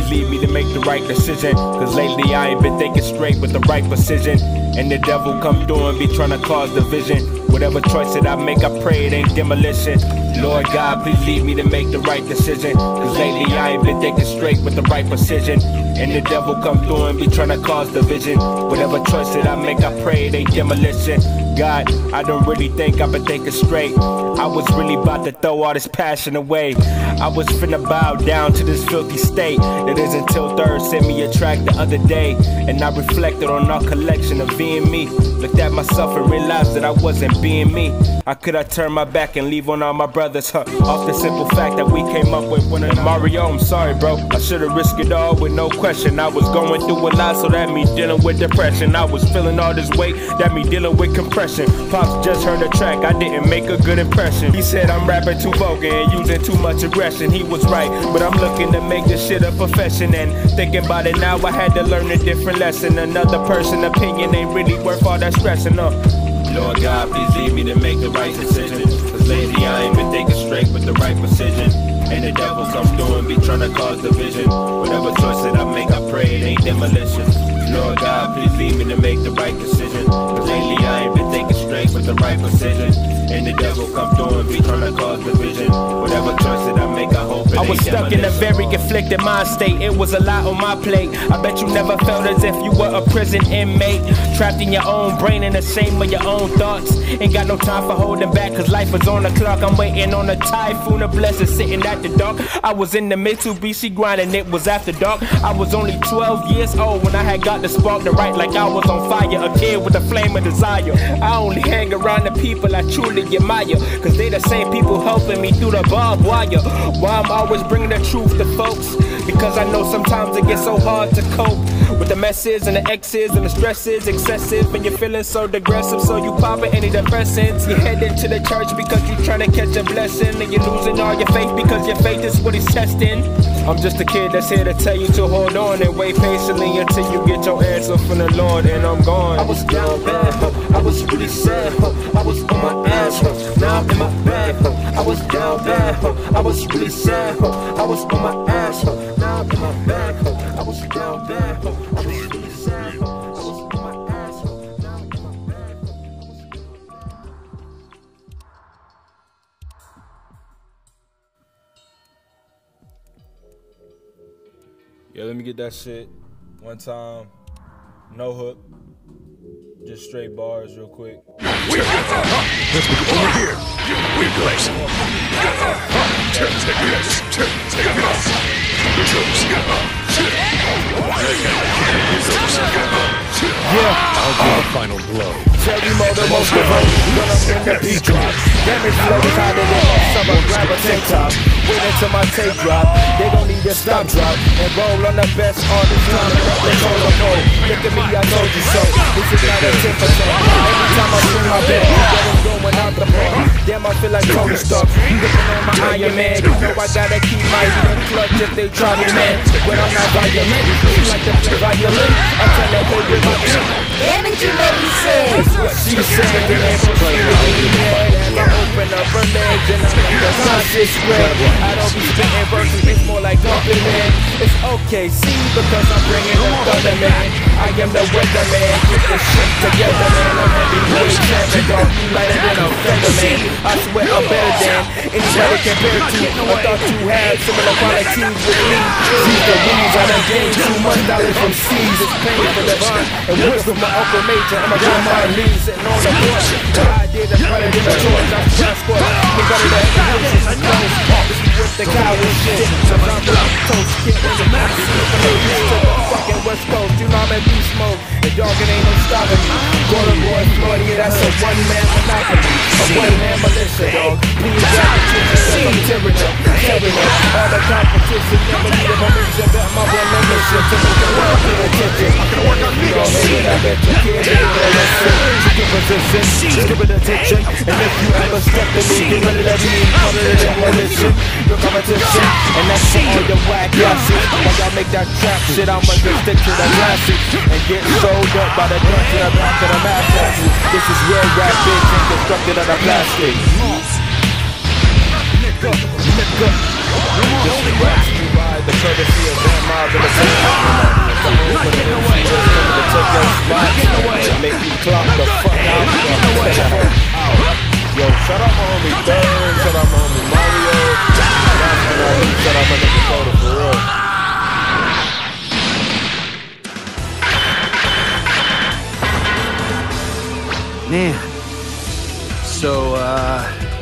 lead me to make the right decision. Cause lately I ain't been thinking straight with the right precision. And the devil come through and be trying to cause division. Whatever choice that I make, I pray it ain't demolition. Lord God, please lead me to make the right decision. Cause lately I ain't been thinking straight with the right precision. And the devil come through and be trying to cause division. Whatever choice that I make, I pray it ain't demolition. God, I don't really think I've been thinking straight. I was really about to throw all this passion away. I was finna bow down to this filthy state. That is until Third sent me a track the other day. And I reflected on our collection of being me. Looked at myself and realized that I wasn't being me. How could I turn my back and leave on all my brothers? Off the simple fact that we came up with one another. Mario, I'm sorry bro, I should've risked it all with no question. I was going through a lot, so that me dealing with depression. I was feeling all this weight, that me dealing with compression. Pops just heard the track, I didn't make a good impression. He said I'm rapping too vulgar and using too much aggression. He was right, but I'm looking to make this shit a profession. And thinking about it now, I had to learn a different lesson. Another person's opinion ain't really worth all that stressing. Lord God, please lead me to make the right decision. Cause lately I ain't been thinking straight with the right precision. And the devil come through and be trying to cause division. Whatever choice that I make, I pray it ain't demolition. Lord God, please lead me to make the right decision. Cause lately I ain't been thinking straight with the right precision. And the devil come through and be trying to cause division. Whatever choice that I make, I hope it ain't demolition. I was stuck in a very conflicted mind state. It was a lot on my plate. I bet you never felt as if you were a prison inmate. Trapped in your own brain and ashamed of your own thoughts. Ain't got no time for holding back, cause life is on the clock. I'm waiting on a typhoon of blessings sitting at the dock. I was in the Mitsubishi grinding, it was after dark. I was only 12 years old when I had got the spark to write like I was on fire. A kid with a flame of desire. I only hang around the people I truly admire, cause they the same people helping me through the barbed wire. Why I'm always bringing the truth to folks, because I know sometimes it gets so hard to cope with the messes and the X's and the stresses excessive, and you're feeling so digressive, so you popping antidepressants. You heading to the church because you're trying to catch a blessing, and you're losing all your faith because your faith is what he's testing. I'm just a kid that's here to tell you to hold on and wait patiently until you get your answer from the Lord, and I'm gone. I was down bad, I was really sad, I was on my ass, now I'm in my bag. I was down bad, I was really sad, I was on my ass, now I'm in my bag. I was down bad, I was really sad, I was on my ass, now I'm in my bag. Yeah, let me get that shit one time. No hook. Just straight bars real quick. Let's go over here. Weak legs. Yeah, I'll do the final blow. Cherry motor, most of them, gonna bring the beat drop. Damage flow is hotter than that summer, grab a tank top. Wait until my tape drop, they gon' need a stop drop. And roll on the best artist, time to rap the solo. Look at me, I told you so, this is not a 10%. Every time I swing my bed, you get them going out the bar. Damn, I feel like Tony Stark, looking on my Iron Man. You know I gotta keep my heat clutch if they try me, man. When I'm not violent, you like to play violin, I tell that baby about it. Damage, you baby said. She said that they proceed with me, man. I open up her legs and I make the conscious spread. I don't be spitting verses, it's more like dumping, man. It's okay, see, because I'm bringing the thunder, man. I am the weatherman, get this shit together, man. I'm heavyweight champion, dog, you lighter than a feather, man. I swear I'm better than anybody compared to. I thought you had similar qualities with me. See the rules, I done gained too much knowledge from seas. It's pain for the vine, and wisdom my Uncle Major. I'm a grandma leaves sitting on the porch. The idea that's better than the choice. I'm transport, me better than the horses and clothes. This is with the cow and shit. Sometimes I'm toast, kid in the mouth. See if I know you to the fucking West Coast. You know I'm in beast mode, and dog, it ain't no stopping me. Golden Boy Floyd, yeah, that's a one-man monopoly. A one-man militia, dog. Please grab the attention, I'm tearing up, tearing up. All the competition, never need a permission. Bet my one membership to make the world pay attention. You gon' make it, I bet you can't do it. Listen, position, give it attention. And if you ever step to me, get rid of that being part of the demolition. Your competition, and that's all your whack asses. While y'all make that trap shit, I'ma just stick to the classics and get sold up by the dunks in the back of the mattresses. This is real rap, bitch, and constructed out of plastic. Nigga, nigga. This is brought to you by the courtesy of Van Miles in the make you clock the fuck out. Yo, shout out my homie Thurn, shout out my homie Mario, shout out my nigga Soda for real. Man. So,